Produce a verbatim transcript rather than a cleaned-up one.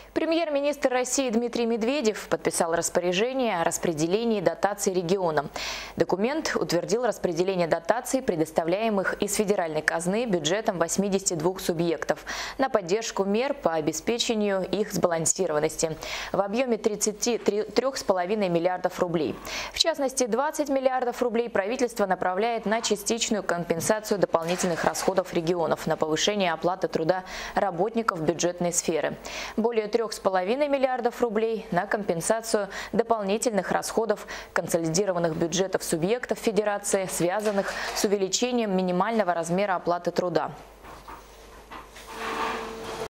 Премьер-министр России Дмитрий Медведев подписал распоряжение о распределении дотаций регионам. Документ утвердил распределение дотаций, предоставляемых из федеральной казны бюджетом восьмидесяти двух субъектов, на поддержку мер по обеспечению их сбалансированности в объеме тридцати трёх с половиной миллиардов рублей. В частности, двадцать миллиардов рублей правительство направляет на частичную компенсацию дополнительных расходов регионов, на повышение оплаты труда работников бюджетной сферы. Более трех с половиной миллиардов рублей на компенсацию дополнительных расходов консолидированных бюджетов субъектов Федерации, связанных с увеличением минимального размера оплаты труда.